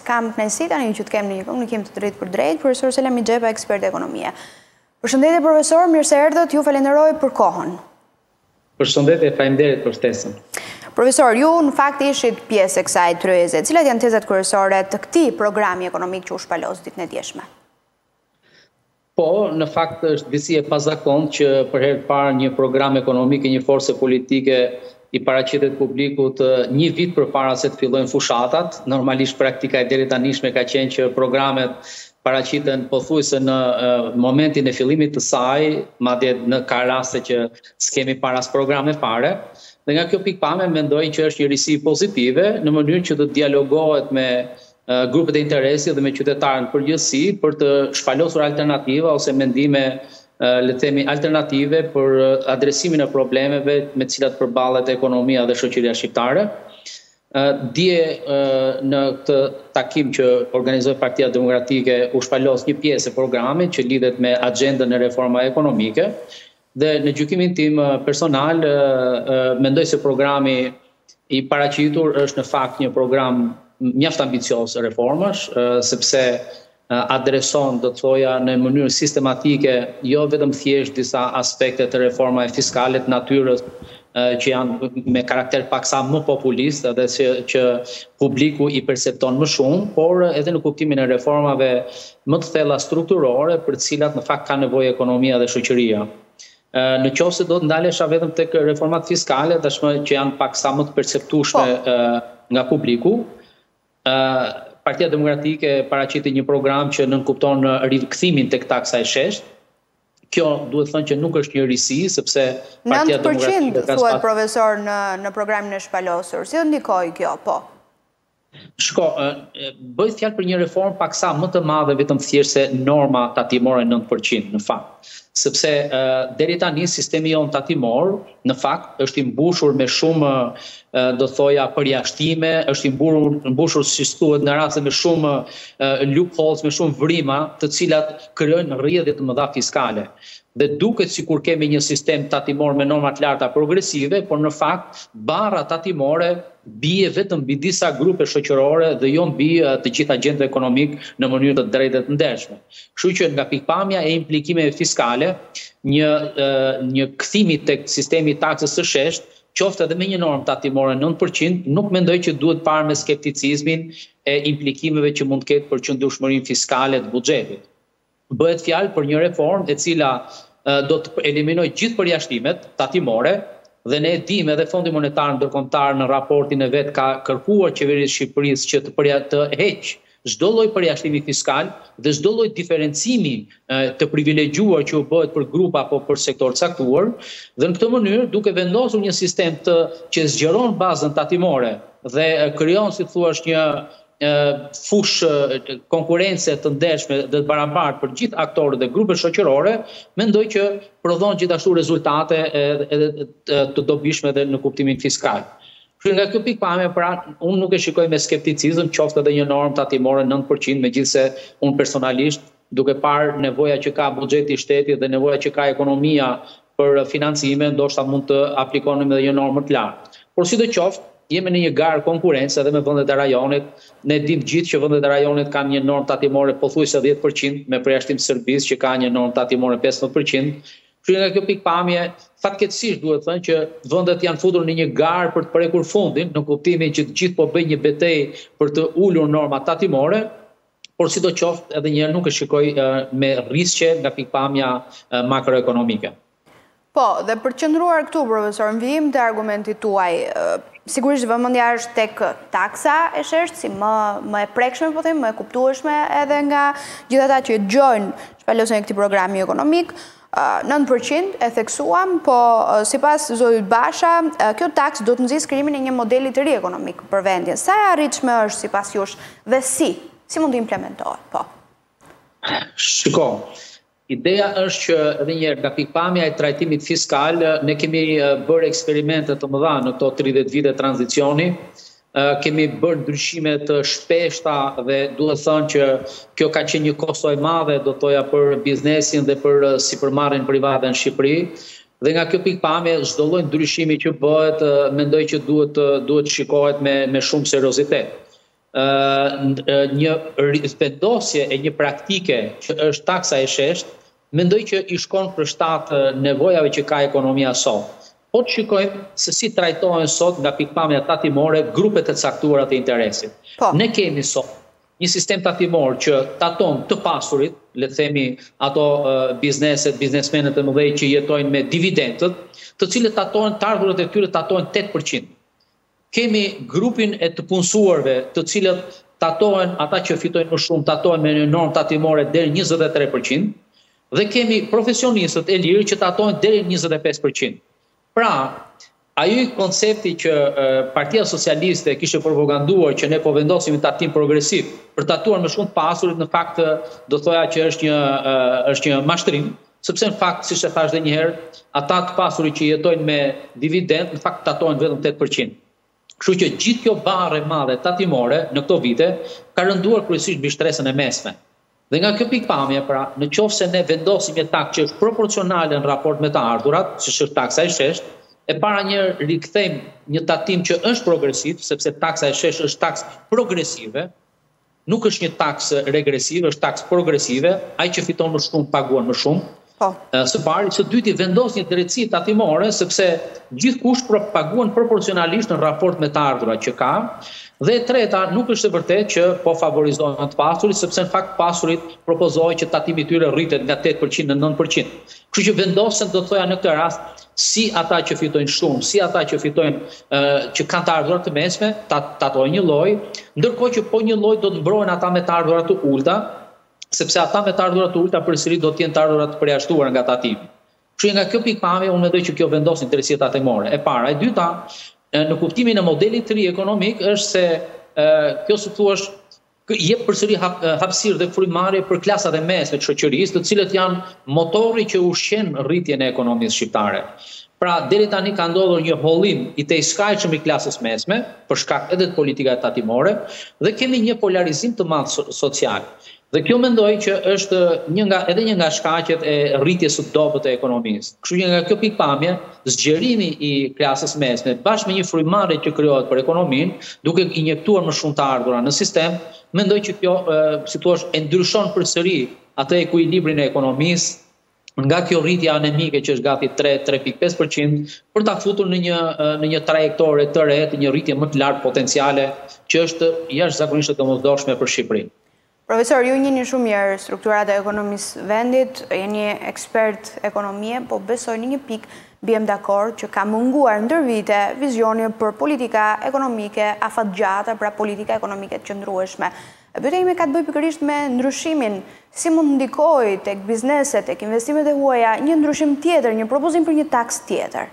Kam kënaqësi tani që të kem në një komunikim të drejtë për drejtë, profesor Selami Xhepa, ekspert ekonomie. Përshëndetje profesor, mirë se erdhët, ju falenderoj për kohën. Përshëndetje, faleminderit për ftesën. Profesor, ju në fakt ishit pjesë e kësaj tryeze. Cilat janë tezat kryesore të këtij programi ekonomik që u shpalos ditën e djeshme? Po, në fakt është disi e pazakontë që për herë të parë një program ekonomik e një force politike i paraqitet publikut një vit përpara se të fillojnë fushatat. Normalisht praktika e deri tanishme ka qenë që programet paraqiten pothuajse në momentin e fillimit të saj, madje në ka raste që s'kemi para as programe fare. Dhe nga kjo pikpamje mendoj që është një risi pozitive në mënyrë që të dialogohet me grupet e interesit dhe me qytetarën përgjithësi për të shpalosur alternativa ose mendime le të themi alternative për adresimin e problemeve me të cilat përballet ekonomia dhe shoqëria shqiptare. Dje në këtë takim që organizoi Partia Demokratike u shpalos një pjesë e programit që lidhet me agjendën e reforma ekonomike dhe në gjykimin tim personal mendoj se programi i paraqitur është në fakt një program mjaft ambicios reformash, sepse adreson, do të thoja, në mënyrë sistematike, jo vetëm thjesht disa aspekte të reformave fiskale të natyrës që janë me karakter paksa më populist dhe që publiku i percepton më shumë, por edhe në kuptimin e reformave më të thella strukturore për të cilat në fakt ka nevojë ekonomia dhe shoqëria. Në qoftë se do të ndalesha vetëm tek reformat fiskale, tashmë që janë paksa më të perceptueshme nga publiku, Partia Demokratike paraqiti një program që nënkupton rikthimin tek taksa e sheshtë. Kjo duhet thënë që nuk është një risi, sepse Partia Demokratike 9% thuhet profesor në programin e shpalosur. Si do ndikoj kjo, po? Shko, bëhet fjalë për një reformë paksa më të madhe vetëm thjesht se norma tatimore 9% në fakt. Sepse deri tani sistemi jon tatimor në fakt është i mbushur me shumë do thoja përjashtime, është i mbushur si thuhet në raste me shumë loopholes, me shumë vrima, të cilat krijojnë rrjedhje të mëdha fiskale. Dhe duket sikur kemi një sistem tatimor me norma të larta progresive, por në fakt barra tatimore bie vetëm mbi disa grupe shoqërore dhe jo mbi të gjitha agjendën ekonomik në mënyrë të drejtë të ndershme. Kështu që nga pikpamja e implikimeve fiskale, një kthimi tek sistemi i taksës së sheshtë, qoftë edhe me një normë tatimore 9%, nuk mendoj që duhet parë me skepticizmin e implikimeve që mund të ketë për qëndrueshmërinë fiskale të buxhetit. Bëhet fjalë për një reformë e cila do të eliminojë gjithë përjashtimet tatimore dhe ne e dimë edhe Fondi Monetar Ndërkombëtar në raportin e vet ka kërkuar qeverisë së Shqipërisë që të heqë çdo lloj përjashtimi fiskal dhe çdo lloj diferencimi të privilegjuar që u bëhet për grup apo për sektor caktuar dhe në këtë mënyrë duke vendosur një sistem që zgjeron bazën tatimore dhe krijon si thua një fush konkurrence të ndershme dhe të barabartë për gjithë aktorët dhe grupet shoqërore, mendoj që prodhon gjithashtu rezultate edhe të dobishme edhe në kuptimin fiskal. Nga kjo pikpamje, pra, unë nuk e shikoj me skepticizëm, qoftë edhe një normë tatimore 9%, megjithse unë personalisht, duke parë nevoja që ka buxheti i shtetit dhe nevoja që ka ekonomia për financime, ndoshta mund të aplikonim edhe një normë të lartë. Por sidoqoftë, jemi në një garë konkurrencë edhe me vendet e rajonit. Ne dim gjithë që vendet e rajonit kanë një normë tatimore pothuajse 10%, me përjashtim Serbisë që ka një normë tatimore 15%. Kështu nga kjo pikpamje, fatkeqësisht duhet thënë që vendet janë futur në një garë për të prekur fundin, në kuptimin që të gjithë po bëjnë një betejë për të ulur norma tatimore, por sidoqoftë edhe një herë nuk e shikoj me rrisqe nga pikpamja makroekonomike. Po, dhe për të qëndruar këtu, profesor, në vijim të argumentit tuaj, sigurisht vëmendja është tek taksa e sheshtë, si më e prekshme, po them, më e kuptueshme edhe nga gjithë ata që dëgjojnë shpalosjen e këtij programi ekonomik. 9% e theksuam, po sipas Zotit Basha, kjo taks do të nxjisë krijimin e një modeli të ri ekonomik për vendin. Sa e arritshme është sipas jush dhe si mund të implementohet? Po. Shiko, ideja është që edhe një herë nga pikpamja e trajtimit fiskal, ne kemi bërë eksperimente të mëdha në këto 30 vite tranzicioni, kemi bërë ndryshime të shpeshta dhe duhet thënë që kjo ka qenë një kosto e madhe, do thoja, për biznesin dhe për sipërmarrjen private në Shqipëri. Dhe nga kjo pikpamje, çdo lloj ndryshimi që bëhet, mendoj që duhet shikohet me shumë seriozitet. një vendosje e një praktike që është taksa e sheshtë, mendoj që i shkon për shtatë nevojave që ka ekonomia sot. Po të shikojmë se si trajtohen sot nga pikpamja tatimore grupet e caktuara të interesit. Ne kemi sot një sistem tatimor që taton të pasurit, le të themi ato biznesmenët e mëdhej që jetojnë me dividendët, të cilët tatohen të ardhurat e tyre tatohen 8%. Kemi grupin e të punësuarve, të cilët tatohen, ata që fitojnë më shumë, tatohen me një normë tatimore deri 23%, dhe kemi profesionistët e lirë që tatohen deri 25%. Pra, ajo koncepti që Partia Socialiste kishte propaganduar që ne po vendosim tatim progresiv për tatuar më shumë të pasurit, në fakt do thoja që është një mashtrim, sepse në fakt, siç e thash edhe një herë, ata të pasurit që jetojnë me dividend, në fakt tatohen vetëm 8%. Kështu që gjithë kjo barre madhe tatimore në këto vite ka rënduar kryesisht mbi shtresën e mesme. Dhe nga kjo pikpamje, pra, në qoftë se ne vendosim një takë që është proporcionale në raport me të ardhurat, siç është taksa e sheshtë, e para një rikthejmë një tatim që është progresiv, sepse taksa e sheshtë është taksë progresive, nuk është një taksë regresive, është taksë progresive, ai që fiton më shumë paguan më shumë. Së pari, së dyti vendos një drejtësi tatimore, sepse gjithkush paguan proporcionalisht në raport me të ardhurat që ka, dhe e treta, nuk është e vërtet që po favorizohen të pasurit, sepse në fakt pasurit propozohet që tatimi i tyre rritet nga 8% në 9%. Kështu që vendosen, do të thoja në këtë rast, si ata që fitojnë shumë, si ata që fitojnë që kanë të ardhurat të mesme, tatojnë një lloj, ndërkohë që po një lloj do të mbrohen ata me të ardhurat të ulta, sepse ata me të ardhurat të ulta përsëri do të jenë të ardhurat të përjashtuar nga tatimi. Kështu nga kjo pikpamje unë mendoj që kjo vendos interesi tatimore. E para, e dyta, në kuptimin e modelit të ri ekonomik është se kjo si thua jep përsëri hapësirë dhe frymëmarrje për klasat e mesme të shoqërisë, të cilët janë motori që ushqen rritjen e ekonomisë shqiptare. Pra, deri tani ka ndodhur një hollim i tejskajshëm i klasës mesme, për shkak edhe të politikave tatimore, dhe kemi një polarizim të madh social. Dhe kjo mendoj që është edhe një nga shkaqet e rritjes së dobët të ekonomisë. Kështu që nga kjo pikpamje, zgjerimi i klasës mesme bashkë me një frymëmarrje që krijohet për ekonominë, duke injektuar më shumë të ardhura në sistem, mendoj që kjo, si thua, e ndryshon përsëri atë ekuilibrin e ekonomisë nga kjo rritje anemike që është gati 3.5% për ta futur në një trajektore të re, një rritje më të lartë potenciale që është jashtëzakonisht e domosdoshme për Shqipërinë. Profesor, ju njihni shumë mirë strukturat e ekonomisë vendit, jeni ekspert ekonomie, po besoj në një pikë biem dakord që ka munguar ndër vite vizioni për politika ekonomike afatgjata, pra politika ekonomike të qëndrueshme. Pyetja ime ka të bëjë pikërisht me ndryshimin, si mund ndikojë tek bizneset, tek investimet e huaja, një ndryshim tjetër, një propozim për një taksë tjetër.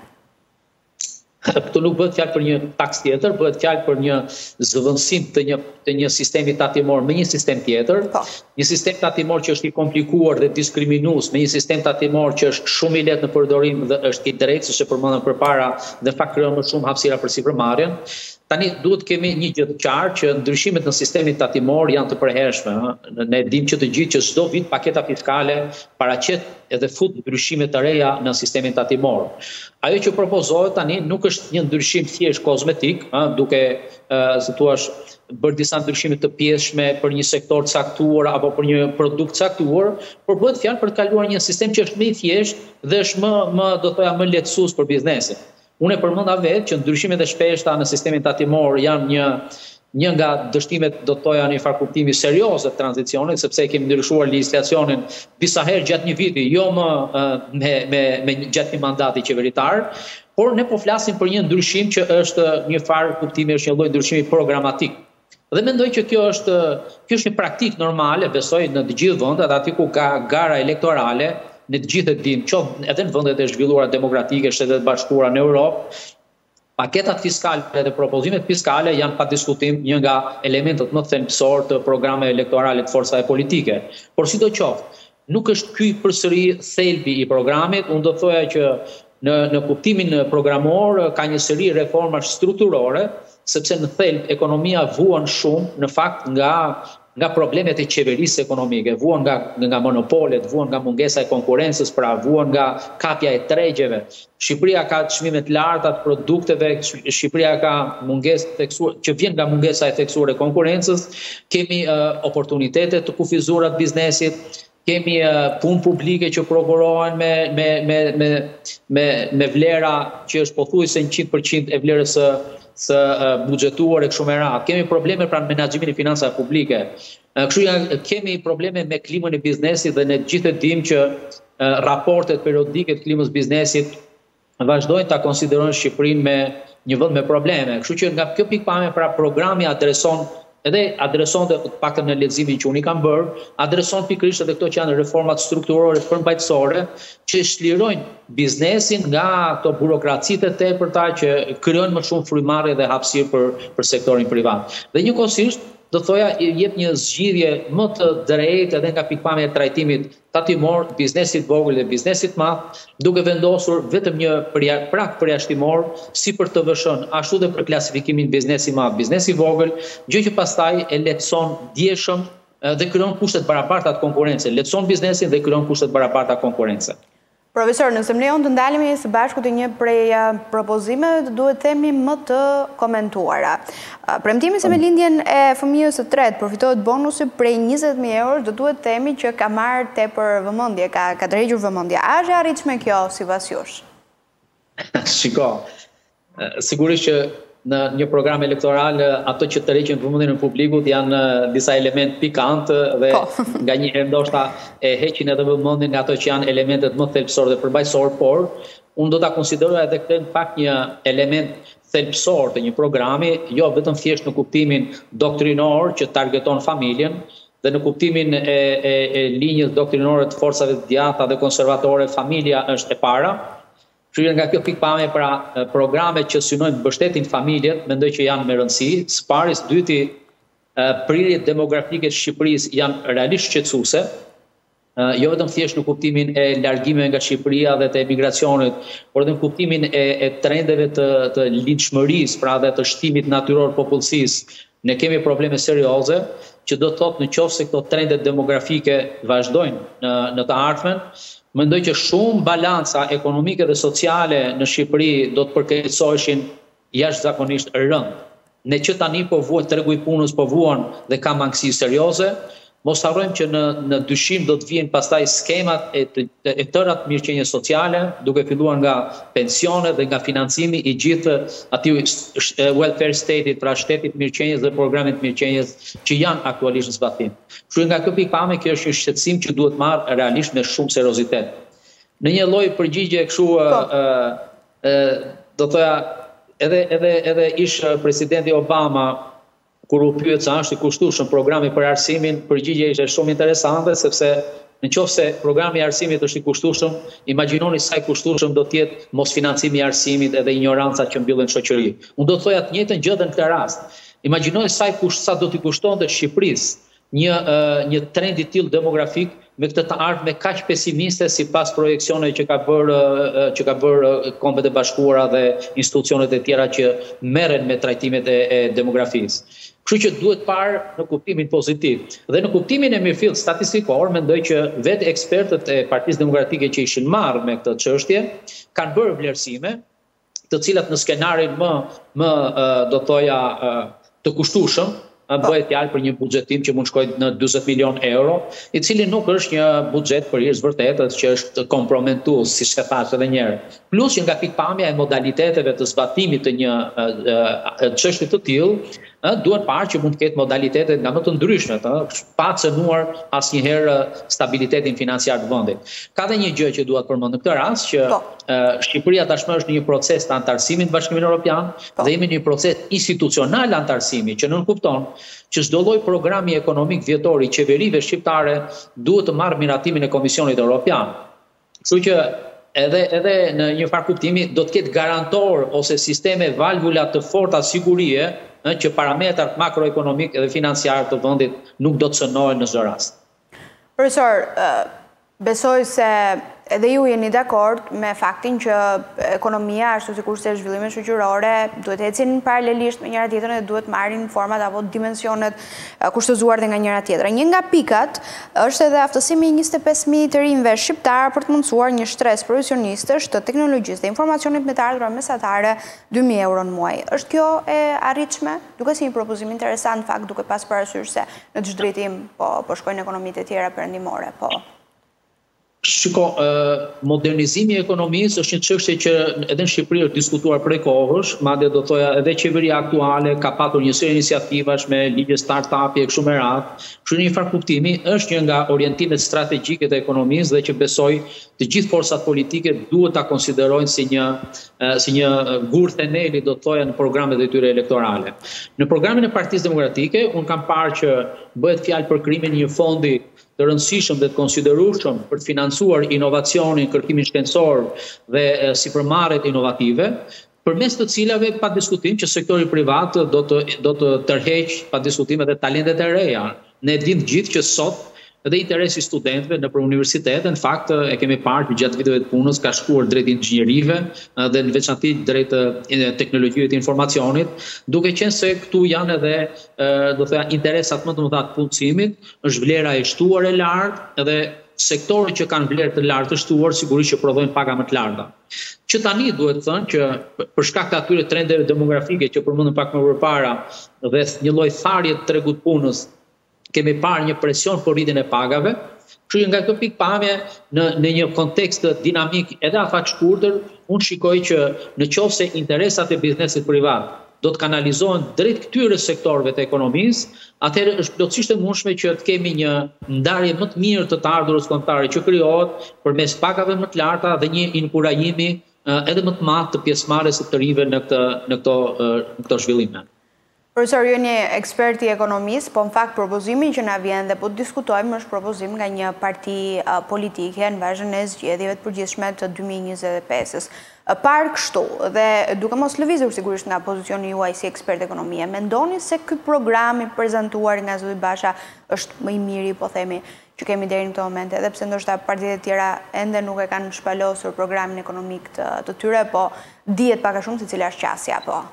Këtu nuk bëhet fjalë për një taks tjetër, bëhet fjalë për një zëvendësim të një sistemi tatimor me një sistem tjetër, një sistem tatimor që është i komplikuar dhe diskriminues, me një sistem tatimor që është shumë i lehtë në përdorim dhe është i drejtë, siç e përmendëm përpara, dhe fakt krijon më shumë hapësira për sipërmarrjen. Tani duhet kemi një gjë të qartë që ndryshimet në sistemin tatimor janë të përhershme. Ne dimë që të gjithë që çdo vit paketa fiskale paraqet edhe fut ndryshime të reja në sistemin tatimor. Ajo që propozohet tani nuk është një ndryshim thjesht kozmetik, duke, si thua, bërë disa ndryshime të pjesshme për një sektor të caktuar apo për një produkt të caktuar, por bëhet fjalë për të kaluar një sistem që është më i thjeshtë dhe është më do thoya më lehtësues për biznesin. Unë e përmenda vetë që ndryshimet e shpeshta në sistemin tatimor janë një nga dështimet, do të thoja, në një farë kuptimi serioze të tranzicionit, sepse kemi ndryshuar legjislacionin disa herë gjatë një viti, jo më me gjatë një mandati qeveritar, por ne po flasim për një ndryshim që është një farë kuptimi, është një lloj ndryshimi programatik. Dhe mendoj që kjo është një praktikë normale, besoj në të gjithë vendet, aty ku ka gara elektorale, në të gjithë e dim, qoftë edhe në vendet e zhvilluara demokratike, Shtetet e Bashkuara në Europë, paketat fiskale dhe propozimet fiskale janë pa diskutim një nga elementët më thelbësor të programeve elektorale të forcave politike. Por sidoqoftë, nuk është ky përsëri thelbi i programit, unë do të thoja që në kuptimin programor ka një seri reformash strukturore, sepse në thelb ekonomia vuan shumë në fakt nga nga problemet e qeverisë ekonomike, vuan nga monopolet, vuan nga mungesa e konkurrencës, pra vuan nga kapja e tregjeve. Shqipëria ka çmime të larta të produkteve, Shqipëria ka mungesë që vjen nga mungesa e theksuar e konkurrencës, kemi oportunitete të kufizuara të biznesit, kemi punë publike që prokurohen me vlera që është pothuajse 100% e vlerës së buxhetuar e kështu me radhë. Kemi probleme pra në menaxhimin e financave publike. Kështu kemi probleme me klimën e biznesit dhe ne gjithë e dimë që raportet periodike të klimës biznesit vazhdojnë ta konsiderojnë Shqipërinë me një vend me probleme. Kështu që nga kjo pikpamje pra programi adreson të paktën në leximin që unë i kam bërë, adreson pikërisht edhe këto që janë reformat strukturore përmbajtësore që shlirojnë biznesin nga ato burokracitë e tepërta që krijojnë më shumë frymarrje dhe hapësirë për sektorin privat. Dhe njëkohësisht do thoja jep një zgjidhje më të drejtë edhe nga pikpamja e trajtimit tatimor, biznesit vogël dhe biznesit madh, duke vendosur vetëm një prak përjashtimor si për TVSH-n, ashtu dhe për klasifikimin biznesi madh, biznesi vogël, gjë që pastaj e lehtëson ndjeshëm dhe krijon kushte të barabarta të konkurrence, lehtëson biznesin dhe krijon kushte të barabarta konkurrence. Profesor, nëse më lejon të ndalemi së bashku të një prej propozimeve të duhet themi më të komentuara. Premtimi se me lindjen e fëmijës së tretë përfitohet bonusi prej 20.000 euro, do duhet themi që ka marrë tepër vëmendje, ka tërhequr vëmendje. A është e arritshme kjo sipas jush? Shiko, sigurisht që në një program elektoral ato që tërheqin vëmendjen e publikut janë disa element pikant dhe nganjëherë ndoshta e heqin edhe vëmendjen nga ato që janë elementet më thelbësor dhe përmbajtësor, por unë do ta konsideroj edhe këtë në fakt një element thelbësor të një programi, jo vetëm thjesht në kuptimin doktrinor që targeton familjen, dhe në kuptimin e linjës doktrinore të forcave të djatha dhe konservatore, familja është e para. Kështu nga kjo pikpamje pra programet që synojnë mbështetin familjet, mendoj që janë me rëndësi. Së pari, së dyti, prirjet demografike të Shqipërisë janë realisht shqetësuese, jo vetëm thjesht në kuptimin e largimeve nga Shqipëria dhe të emigracionit, por edhe në kuptimin e trendeve të lindshmërisë, pra dhe të shtimit natyror popullsisë. Ne kemi probleme serioze që do të thotë nëse këto trendet demografike vazhdojnë në të ardhmen, mendoj që shumë balanca ekonomike dhe sociale në Shqipëri do të përkeqësoheshin jashtëzakonisht rënd. Ne që tani po vuan tregu i punës, po vuan dhe ka mangësi serioze, mos harrojmë që në dyshim do të vijen pastaj skemat e tëra të mirëqenie sociale, duke filluar nga pensionet dhe nga financimi i gjithë atij welfare state-it, pra shtetit mirëqenies dhe programit mirëqenies që janë aktualisht në zbatim. Kështu nga kjo pikpamje, kjo është një shqetësim që duhet marrë realisht me shumë seriozitet. Në një lloj përgjigje kështu do thoya edhe ish presidenti Obama kur u pyet sa është i kushtueshëm programi për arsimin, përgjigjja ishte shumë interesante sepse nëse programi i arsimit është i kushtueshëm, imagjinoni sa i kushtueshëm do të jetë mos financimi i arsimit edhe ignoranca që mbyllin shoqëri. Unë do të thoja të njëjtën gjë në këtë rast. Imagjinoni sa do t'i kushtonte Shqipërisë një trend i tillë demografik me këtë të ardhme kaq pesimiste sipas projeksioneve që ka bërë Kombet e Bashkuara dhe institucionet e tjera që merren me trajtimet e demografisë. Kështu që duhet parë në kuptimin pozitiv. Dhe në kuptimin e mirëfillt statistikor, mendoj që vetë ekspertët e Partisë Demokratike që ishin marrë me këtë çështje kanë bërë vlerësime, të cilat në skenarin më do thoja të kushtueshëm bëhet fjalë për një buxhetim që mund shkojë në 40 milion euro, i cili nuk është një buxhet për hir vërtetës që është komprometues, siç e thash edhe një herë. Plus që nga pikpamja e modaliteteve të zbatimit të një çështje të tillë, duhet parë që mund të ketë modalitete nga më të ndryshme, pa cënuar asnjëherë stabilitetin financiar të vendit. Ka dhe një gjë që dua të përmend në këtë rast, që Shqipëria tashmë është në një proces të antarësimit në Bashkimin Evropian dhe jemi në një proces institucional antarësimi që nënkupton që çdo lloj programi ekonomik vjetor i qeverive shqiptare duhet të marrë miratimin e Komisionit Evropian. Kështu që edhe në një farë kuptimi do të ketë garantor ose sisteme valvula të forta sigurie që parametrat makroekonomik dhe financiar të vendit nuk do të cënohen në çdo rast. Profesor, besoj se edhe ju jeni dakord me faktin që ekonomia, ashtu si kurse zhvillimet shoqërore, duhet ecin paralelisht me njëra tjetrën dhe duhet marrin format apo dimensionet kushtëzuar dhe nga njëra tjetra. Një nga pikat është edhe aftësimi i 25.000 të rinjve shqiptar për të mundësuar një shtres profesionistësh të teknologjisë dhe informacionit me të ardhurat mesatare 2.000 euro në muaj. Është kjo e arritshme? Duke si një propozim interesant fakt duke pas parasysh se në të drejtim po shkojnë ekonomitë e tjera perëndimore, po. Shiko, modernizimi i ekonomisë është një çështje që edhe në Shqipëri është diskutuar prej kohësh, madje do thoja edhe qeveria aktuale ka patur një seri iniciativash me ligje startup-i e kështu me radhë. Kështu në një farë kuptimi është një nga orientimet strategjike të ekonomisë dhe që besoj të gjithë forcat politike duhet ta konsiderojnë si një gur theneli do thoja në programet e tyre elektorale. Në programin e Partisë Demokratike unë kam parë që bëhet fjalë për krijimin e një fondi të rëndësishëm dhe të konsiderueshëm për të financuar inovacionin, kërkimin shkencor dhe sipërmarrjet inovative, përmes të cilave pa diskutim që sektori privat do të tërheqë pa diskutim edhe talentet e reja. Ne dim gjithë që sot edhe interesi i studentëve nëpër universitete, në fakt e kemi parë që gjatë viteve të punës ka shkuar drejt inxhinierive dhe në veçantë drejt teknologjive të informacionit, duke qenë se këtu janë edhe do thoya interesat më të mëdha të punësimit, është vlera e shtuar e lartë dhe sektorët që kanë vlerë të lartë të shtuar sigurisht që prodhojnë paga më të larta. Që tani duhet thënë që për shkak të atyre trendeve demografike që përmendëm pak më përpara dhe një lloj tharje të tregut punës, kemi parë një presion për rritjen e pagave, kështu që nga këtë pikpamje në një kontekst dinamik edhe afaq shkurtër, unë shikoj që nëse interesat e biznesit privat do të kanalizohen drejt këtyre sektorëve të ekonomisë, atëherë është plotësisht e mundshme që të kemi një ndarje më të mirë të ardhurës kombëtare që krijohet përmes pagave më të larta dhe një inkurajimi edhe më të madh të pjesëmarrjes së të rinjve në këto zhvillime. Profesor, ju një ekspert i ekonomisë, po në fakt propozimin që na vjen dhe po të diskutojmë është propozim nga një parti politike në vazhdimën e zgjedhjeve të përgjithshme të 2025-s. Parë kështu dhe duke mos lëvizur sigurisht nga pozicioni juaj si ekspert ekonomie, mendoni se ky program i prezantuar nga zoti Basha është më i miri, po themi, që kemi deri në këtë moment, edhe pse ndoshta partitë e tjera ende nuk e kanë shpalosur programin ekonomik të tyre, po dihet pak a shumë se cila është qasja, po.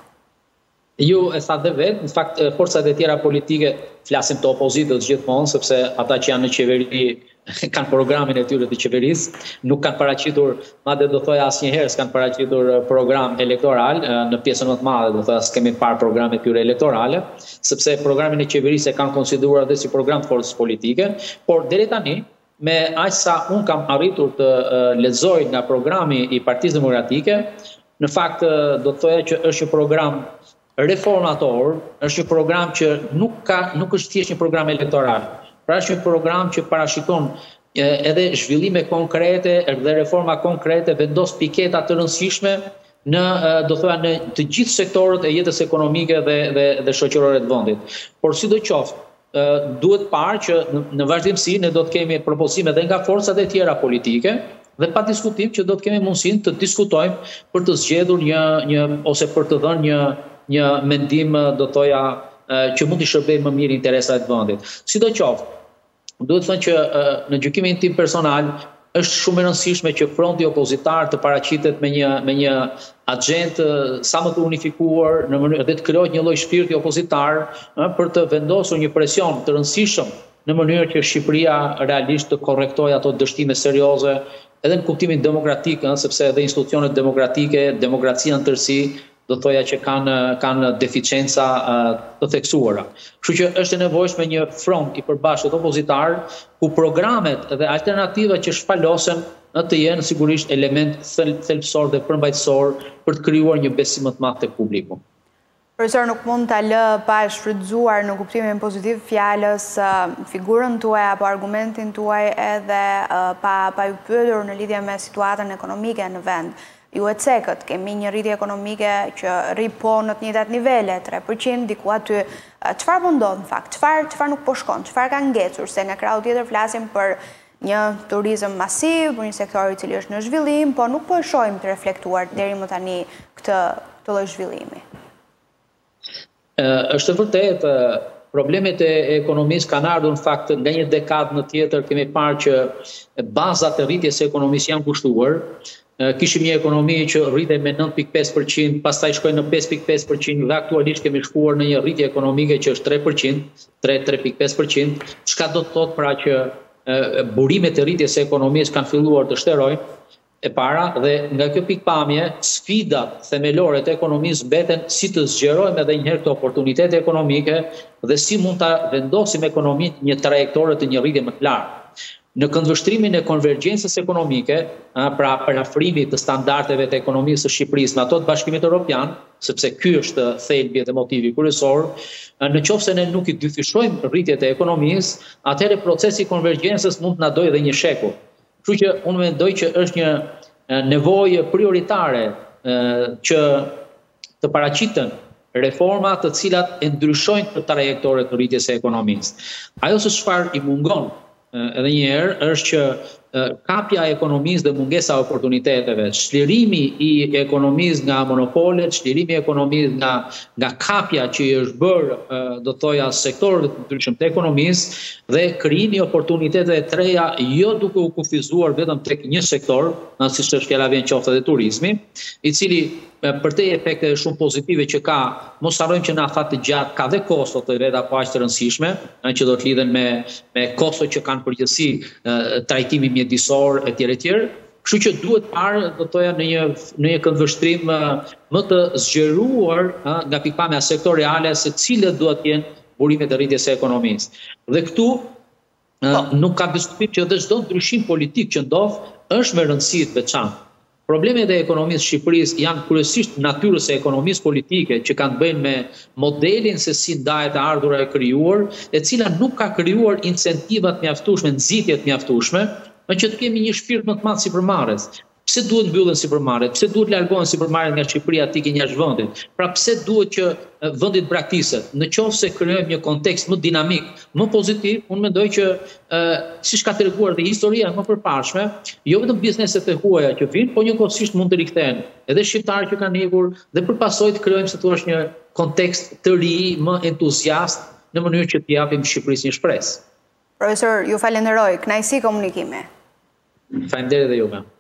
Ju e tha dhe vetë, në fakt forcat e tjera politike flasim të opozitës gjithmonë, sepse ata që janë në qeveri kanë programin e tyre të qeverisë, nuk kanë paraqitur, madje do thoja asnjëherë s'kanë paraqitur program elektoral në pjesën më të madhe, do thoya s'kemi parë programet e tyre elektorale, sepse programin e qeverisë e kanë konsideruar edhe si program të forcës politike, por deri tani me aq sa un kam arritur të lexoj nga programi i Partisë Demokratike, në fakt do thoya që është një program reformator, është një program që nuk është thjesht një program elektoral. Pra është një program që parashikon edhe zhvillime konkrete dhe reforma konkrete, vendos piketa të rëndësishme në do thoya në të gjithë sektorët e jetës ekonomike dhe shoqërore të vendit. Por sidoqoftë, duhet parë që në vazhdimsi ne do të kemi propozime edhe nga forcat e tjera politike dhe pa diskutim që do të kemi mundësinë të diskutojmë për të zgjedhur një ose për të dhënë një mendim do thoya që mund të shërbejë më mirë interesat e vendit. Sidoqoftë, duhet të thënë që në gjykimin tim personal është shumë e rëndësishme që fronti opozitar të paraqitet me një agjendë sa më të unifikuar në mënyrë dhe të krijohet një lloj shpirti opozitar për të vendosur një presion të rëndësishëm në mënyrë që Shqipëria realisht të korrektojë ato dështime serioze edhe në kuptimin demokratik, sepse edhe institucionet demokratike, demokracia në tërësi do thoya që kanë deficienca të theksuara. Kështu që është e nevojshme një front i përbashkët opozitar ku programet dhe alternativat që shpalosen të jenë sigurisht element thelbësor dhe përmbajtësor për të krijuar një besim më të madh tek publiku. Profesor, nuk mund ta lë pa shfrytzuar në kuptimin pozitiv fjalës figurën tuaj apo argumentin tuaj edhe pa ju pyetur në lidhje me situatën ekonomike në vend. Ju e cekët, kemi një rritje ekonomike që rri po në të njëjtat nivele, 3%, diku aty. Çfarë po ndodh në fakt? Çfarë nuk po shkon? Çfarë ka ngecur? Se nga krau tjetër flasim për një turizëm masiv, për një sektor i cili është në zhvillim, po nuk po e shohim të reflektuar deri më tani këtë lloj zhvillimi. Është vërtet problemet e ekonomisë kanë ardhur në fakt nga një dekadë në tjetër kemi parë që bazat e rritjes së ekonomisë janë kushtuar. Kishim një ekonomi që rritej me 9.5%, pastaj shkoi në 5.5% dhe aktualisht kemi shkuar në një rritje ekonomike që është 3%, 3.5%, çka do të thotë pra që burimet e rritjes së ekonomisë kanë filluar të shterojnë e para dhe nga kjo pikpamje sfidat themelore të ekonomisë mbeten si të zgjerojmë edhe një herë këto oportunitete ekonomike dhe si mund ta vendosim ekonominë një trajektore të një rritje më të lartë. Në këndvështrimin e konvergjencës ekonomike, pra parafrimit të standardeve të ekonomisë së Shqipërisë me ato të Bashkimit Evropian, sepse ky është thelbi dhe motivi kryesor, në qoftë se ne nuk i dyfishojmë rritjet e ekonomisë, atëherë procesi i konvergjencës mund të na dojë edhe një shekull. Kështu që unë mendoj që është një nevojë prioritare që të paraqiten reforma të cilat e ndryshojnë të trajektore të rritjes së ekonomisë. Ajo se çfarë i mungon edhe një herë është që kapja e ekonomisë dhe mungesa e oportuniteteve, çlirimi i ekonomisë nga monopolet, çlirimi i ekonomisë nga kapja që i është bërë, do të thoja, sektorëve të ndryshëm të ekonomisë dhe krijimi i oportuniteteve të reja, jo duke u kufizuar vetëm tek një sektor, siç është fjala vjen qoftë edhe turizmi, i cili për te efekte shumë pozitive që ka, mos harrojmë që në afat të gjatë ka dhe kosto të veta po aq të rëndësishme, që do të lidhen me kosto që kanë përgjithësi trajtimi mjedisor etj. Kështu që duhet parë, do të thoja, në një këndvështrim më të zgjeruar nga pikpamja sektoriale se cilët duhet të jenë burimet e rritjes së ekonomisë. Dhe këtu nuk ka diskutim që edhe çdo ndryshim politik që ndodh është me rëndësi të veçantë. Problemet e ekonomisë Shqipërisë janë kryesisht natyrës së ekonomisë politike që kanë të bëjnë me modelin se si ndahet e ardhura e krijuar, e cila nuk ka krijuar incentivat mjaftueshme, nxitje të mjaftueshme, që të kemi një shpirt më të madh sipërmarrës. Pse duhet mbyllen sipërmarrjet? Pse duhet largohen sipërmarrjet nga Shqipëria të ikin jashtë vendit? Pra pse duhet që vendi të braktiset? Në qoftë se krijojmë një kontekst më dinamik, më pozitiv, unë mendoj që siç ka treguar dhe historia më përparshme, jo vetëm bizneset e huaja që vijnë, po njëkohësisht mund të rikthehen edhe shqiptarët që kanë ikur dhe përpasoj të krijojmë, si thua, një kontekst të ri, më entuziast në mënyrë që të japim Shqipërisë një shpresë. Profesor, ju falenderoj, kënaqësi komunikimi. Faleminderit edhe juve.